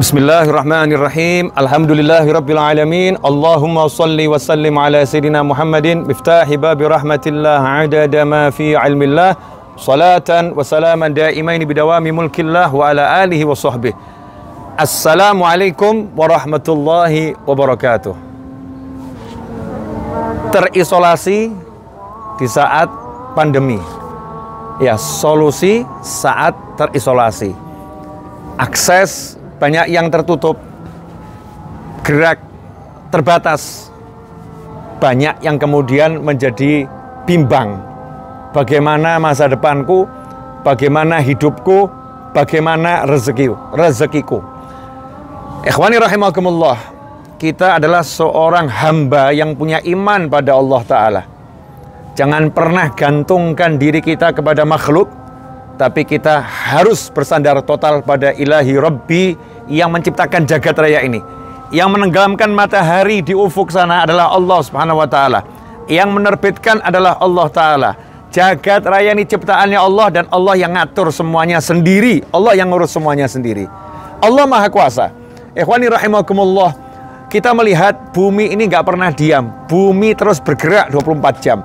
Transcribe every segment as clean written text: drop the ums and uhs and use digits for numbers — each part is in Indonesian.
Bismillahirrahmanirrahim. Alhamdulillahirabbil alamin. Allahumma shalli wa sallim ala sayidina Muhammadin miftahi babi rahmatillah adada ma fi ilmillah. Salatan wa salaman daimain bidawami mulkillah wa ala alihi wa sahbihi. Assalamualaikum warahmatullahi wabarakatuh. Terisolasi di saat pandemi. Ya, solusi saat terisolasi. Akses banyak yang tertutup, gerak terbatas, banyak yang kemudian menjadi bimbang. Bagaimana masa depanku, bagaimana hidupku, bagaimana rezekiku. Ikhwani rahimakumullah, kita adalah seorang hamba yang punya iman pada Allah Ta'ala. Jangan pernah gantungkan diri kita kepada makhluk, tapi kita harus bersandar total pada ilahi Rabbi yang menciptakan jagat raya ini. Yang menenggelamkan matahari di ufuk sana adalah Allah Subhanahu wa Ta'ala. Yang menerbitkan adalah Allah Ta'ala. Jagat raya ini ciptaannya Allah, dan Allah yang ngatur semuanya sendiri. Allah yang ngurus semuanya sendiri. Allah Maha Kuasa. Ikhwani rahimakumullah, kita melihat bumi ini nggak pernah diam. Bumi terus bergerak 24 jam.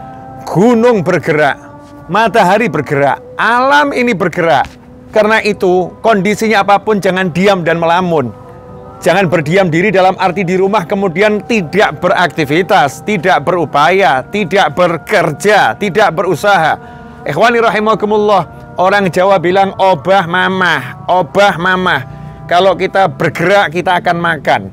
Gunung bergerak, matahari bergerak, alam ini bergerak. Karena itu, kondisinya apapun jangan diam dan melamun. Jangan berdiam diri dalam arti di rumah kemudian tidak beraktivitas, tidak berupaya, tidak bekerja, tidak berusaha. Ikhwani rahimakumullah, orang Jawa bilang obah mamah, obah mamah. Kalau kita bergerak, kita akan makan.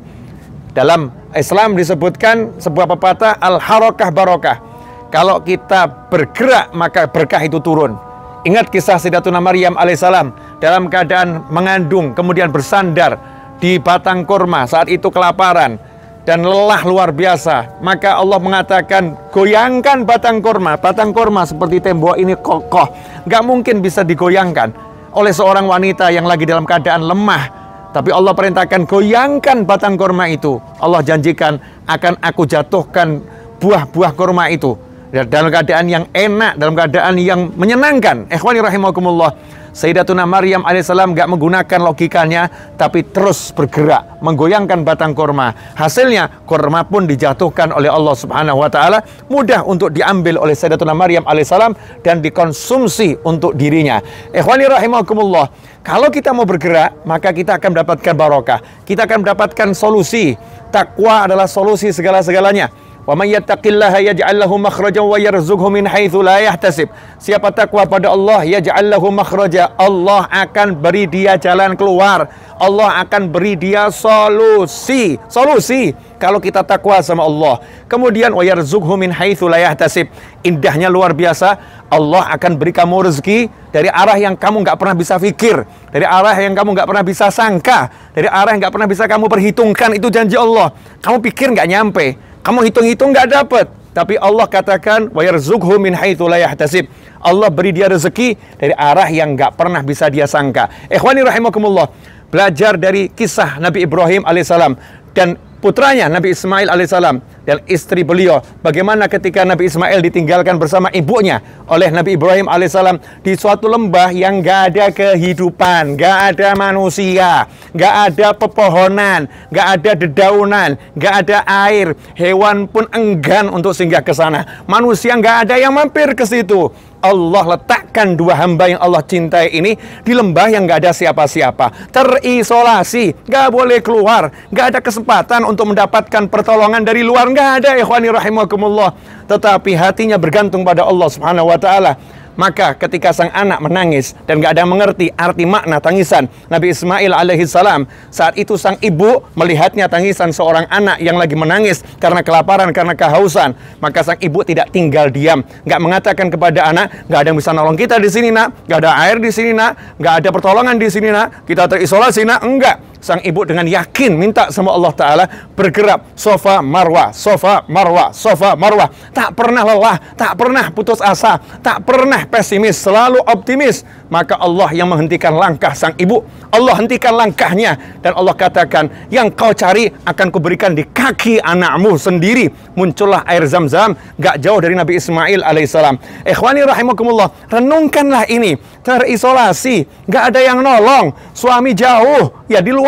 Dalam Islam disebutkan sebuah pepatah, al-harakah barokah. Kalau kita bergerak, maka berkah itu turun. Ingat kisah Sayyidatuna Maryam alaihissalam dalam keadaan mengandung, kemudian bersandar di batang kurma, saat itu kelaparan dan lelah luar biasa. Maka Allah mengatakan, goyangkan batang kurma. Batang kurma seperti tembok ini kokoh, nggak mungkin bisa digoyangkan oleh seorang wanita yang lagi dalam keadaan lemah. Tapi Allah perintahkan, goyangkan batang kurma itu. Allah janjikan, akan aku jatuhkan buah-buah kurma itu dalam keadaan yang enak, dalam keadaan yang menyenangkan. Ikhwani rahimakumullah, Sayyidatuna Maryam alaihissalam gak menggunakan logikanya, tapi terus bergerak menggoyangkan batang kurma. Hasilnya kurma pun dijatuhkan oleh Allah Subhanahu wa Ta'ala, mudah untuk diambil oleh Sayyidatuna Maryam alaihissalam dan dikonsumsi untuk dirinya. Ikhwani rahimakumullah, kalau kita mau bergerak, maka kita akan mendapatkan barokah, kita akan mendapatkan solusi. Takwa adalah solusi segala-segalanya. Wa may yattaqillaha yaj'al lahu makhrajan wa yarzuqhu min haitsu la yahtasib. Siapa takwa pada Allah, yaj'al lahu makhraja, Allah akan beri dia jalan keluar. Allah akan beri dia solusi. Kalau kita takwa sama Allah. Kemudian wa yarzuqhu min haitsu la yahtasib. Indahnya luar biasa, Allah akan beri kamu rezeki dari arah yang kamu nggak pernah bisa pikir, dari arah yang kamu nggak pernah bisa sangka, dari arah yang nggak pernah bisa kamu perhitungkan. Itu janji Allah. Kamu pikir nggak nyampe, kamu hitung-hitung nggak dapat, tapi Allah katakan wa yarzuqhu min haitsu la yahtasib. Allah beri dia rezeki dari arah yang nggak pernah bisa dia sangka. Ikhwani rahimakumullah, belajar dari kisah Nabi Ibrahim alaihissalam dan putranya Nabi Ismail alaihissalam dan istri beliau. Bagaimana ketika Nabi Ismail ditinggalkan bersama ibunya oleh Nabi Ibrahim alaihissalam di suatu lembah yang gak ada kehidupan, gak ada manusia, gak ada pepohonan, gak ada dedaunan, gak ada air. Hewan pun enggan untuk singgah ke sana. Manusia gak ada yang mampir ke situ. Allah letakkan dua hamba yang Allah cintai ini di lembah yang gak ada siapa-siapa, terisolasi, gak boleh keluar, gak ada kesempatan untuk mendapatkan pertolongan dari luar, gak ada. Ikhwani rahimakumullah, tetapi hatinya bergantung pada Allah Subhanahu wa Ta'ala. Maka ketika sang anak menangis dan gak ada mengerti arti makna tangisan Nabi Ismail alaihissalam, saat itu sang ibu melihatnya tangisan seorang anak yang lagi menangis karena kelaparan, karena kehausan. Maka sang ibu tidak tinggal diam, gak mengatakan kepada anak, gak ada yang bisa nolong kita di sini nak, gak ada air di sini nak, gak ada pertolongan di sini nak, kita terisolasi nak. Enggak. Sang ibu dengan yakin minta sama Allah Ta'ala, bergerak sofa marwah, sofa marwah, sofa marwah. Tak pernah lelah, tak pernah putus asa, tak pernah pesimis, selalu optimis. Maka Allah yang menghentikan langkah sang ibu, Allah hentikan langkahnya, dan Allah katakan, yang kau cari akan kuberikan di kaki anakmu sendiri. Muncullah air Zam-Zam gak jauh dari Nabi Ismail alaihissalam. Ikhwani rahimakumullah, renungkanlah ini. Terisolasi, gak ada yang nolong, suami jauh, ya di luar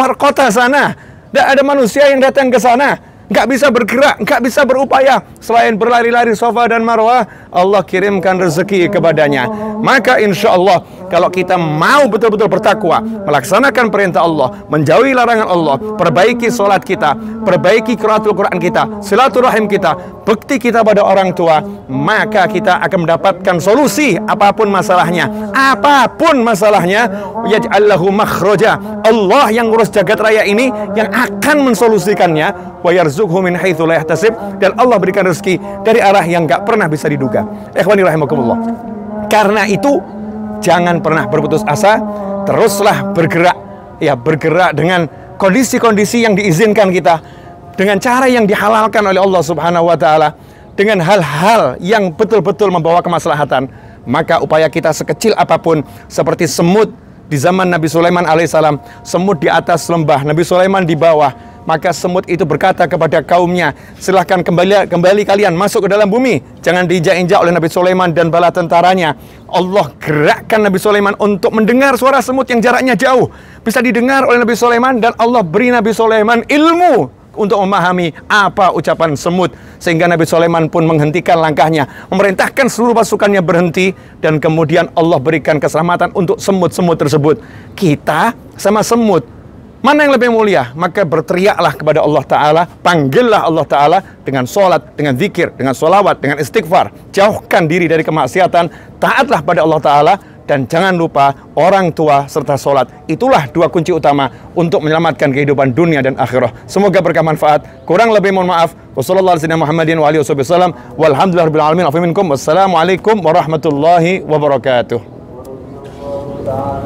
luar kota sana. Tidak ada manusia yang datang ke sana. Nggak bisa bergerak, nggak bisa berupaya selain berlari-lari Safa dan Marwah. Allah kirimkan rezeki kepadanya. Maka insya Allah kalau kita mau betul-betul bertakwa, melaksanakan perintah Allah, menjauhi larangan Allah, perbaiki sholat kita, perbaiki qiraatul Quran kita, silaturahim kita, bekti kita pada orang tua, maka kita akan mendapatkan solusi apapun masalahnya. Apapun masalahnya, yaj'allahu makhraja. Allah yang ngurus jagat raya ini yang akan mensolusikannya. Wa yarzuqhu min haitsu la yahtasib, dan Allah berikan rezeki dari arah yang enggak pernah bisa diduga. Ikhwani rahimakumullah. Karena itu jangan pernah berputus asa, teruslah bergerak, ya bergerak dengan kondisi-kondisi yang diizinkan kita, dengan cara yang dihalalkan oleh Allah Subhanahu wa taala, dengan hal-hal yang betul-betul membawa kemaslahatan. Maka upaya kita sekecil apapun, seperti semut di zaman Nabi Sulaiman alaihissalam, semut di atas lembah, Nabi Sulaiman di bawah. Maka semut itu berkata kepada kaumnya, silahkan kembali kalian masuk ke dalam bumi, jangan diinjak-injak oleh Nabi Sulaiman dan bala tentaranya. Allah gerakkan Nabi Sulaiman untuk mendengar suara semut yang jaraknya jauh, bisa didengar oleh Nabi Sulaiman, dan Allah beri Nabi Sulaiman ilmu untuk memahami apa ucapan semut, sehingga Nabi Sulaiman pun menghentikan langkahnya, memerintahkan seluruh pasukannya berhenti, dan kemudian Allah berikan keselamatan untuk semut-semut tersebut. Kita sama semut, mana yang lebih mulia? Maka berteriaklah kepada Allah Ta'ala, panggillah Allah Ta'ala dengan sholat, dengan zikir, dengan sholawat, dengan istighfar. Jauhkan diri dari kemaksiatan, taatlah pada Allah Ta'ala, dan jangan lupa orang tua serta sholat. Itulah dua kunci utama untuk menyelamatkan kehidupan dunia dan akhirah. Semoga berkah manfaat. Kurang lebih mohon maaf. Wassalamualaikum warahmatullahi wabarakatuh.